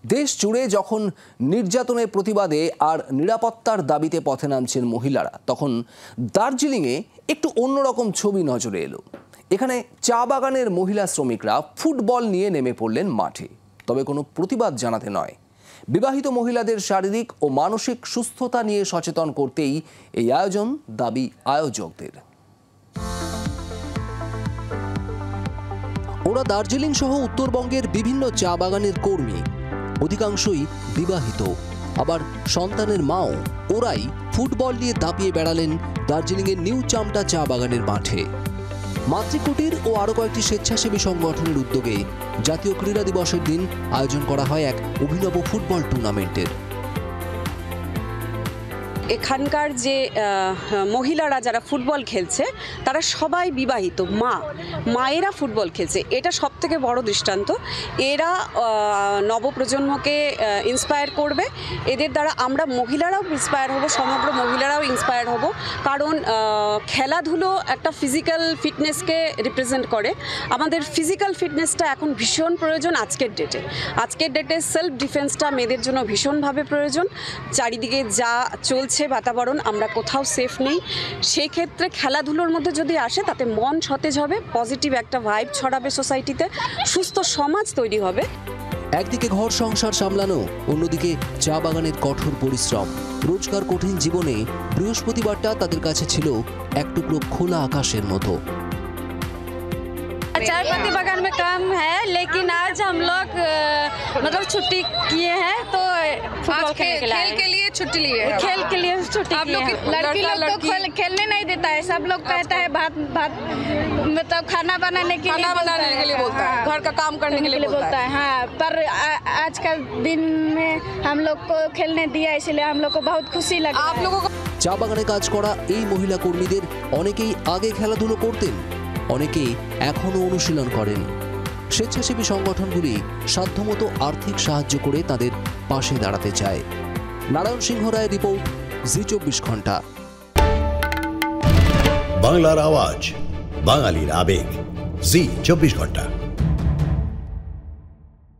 দেশ জুড়ে যখন নির্যাতনের প্রতিবাদে আর নিরাপত্তার দাবিতে পথে নামছেন মহিলারা, তখন দার্জিলিংয়ে একটু অন্যরকম ছবি নজরে এলো। এখানে চা বাগানের মহিলা শ্রমিকরা ফুটবল নিয়ে নেমে পড়লেন মাঠে, তবে কোনো প্রতিবাদ জানাতে নয়। বিবাহিত মহিলাদের শারীরিক ও মানসিক সুস্থতা নিয়ে সচেতন করতেই এই আয়োজন, দাবি আয়োজকদের। ওরা দার্জিলিং সহ উত্তরবঙ্গের বিভিন্ন চা বাগানের কর্মী, অধিকাংশই বিবাহিত, আবার সন্তানের মাও। ওরাই ফুটবল নিয়ে দাপিয়ে বেড়ালেন দার্জিলিংয়ের নিউ চামটা চা বাগানের মাঠে। মাতৃকুটির ও আরও কয়েকটি স্বেচ্ছাসেবী সংগঠনের উদ্যোগে জাতীয় ক্রীড়া দিবসের দিন আয়োজন করা হয় এক অভিনব ফুটবল টুর্নামেন্টের। এখানকার যে মহিলারা যারা ফুটবল খেলছে তারা সবাই বিবাহিত, মায়েরা ফুটবল খেলছে, এটা সবথেকে বড় দৃষ্টান্ত। এরা নবপ্রজন্মকে ইন্সপায়ার করবে, এদের দ্বারা আমরা মহিলারাও ইন্সপায়ার হব, সমগ্র মহিলারাও ইন্সপায়ার হব। কারণ খেলাধুলো একটা ফিজিক্যাল ফিটনেসকে রিপ্রেজেন্ট করে। আমাদের ফিজিক্যাল ফিটনেসটা এখন ভীষণ প্রয়োজন আজকের ডেটে। সেলফ ডিফেন্সটা মেয়েদের জন্য ভীষণভাবে প্রয়োজন। চারিদিকে যা চলছে বাতাবরণ, আমরা কোথাও সেফ নেই। সেই ক্ষেত্রে খেলাধুলোর মধ্যে যদি আসে, তাতে মন সতেজ হবে, পজিটিভ একটা ভাইব ছড়াবে সোসাইটিতে, সুস্থ সমাজ তৈরি হবে। একদিকে ঘর সংসার সামলানো, অন্যদিকে চা বাগানের কঠোর পরিশ্রম। রোজকার কঠিন জীবনে বৃহস্পতিবারটা তাদের কাছে ছিল এক টুকরো খোলা আকাশের মতো। चाय पत्ती बागान में काम है, लेकिन आज हम लोग मतलब छुट्टी किए हैं, तो फुटबॉल खेल के लिए छुट्टी लिए हैं। खेल के लिए छुट्टी आप लोग लड़की लोग तो खेलने नहीं देता है, सब लोग कहता है भात मतलब खाना बनाने के लिए बोलता है, घर का काम करने के लिए बोलता है। हाँ, पर आज का दिन में हम लोग को खेलने दिया, इसलिए हम लोग को बहुत खुशी लगा। आप लोगों को চা বাগানে কাজ করা এই মহিলা কর্মীদের অনেকেই আগে খেলাধুলো করতেন, অনেকেই এখনো অনুশীলন করেন। স্বেচ্ছাসেবী সংগঠনগুলি সাধ্যমতো আর্থিক সাহায্য করে তাদের পাশে দাঁড়াতে চায়। নারায়ণ সিংহ রায়ের রিপোর্ট, জি24 ঘন্টা। বাংলার আওয়াজ, বাঙালির আবেগ, জি24 ঘন্টা।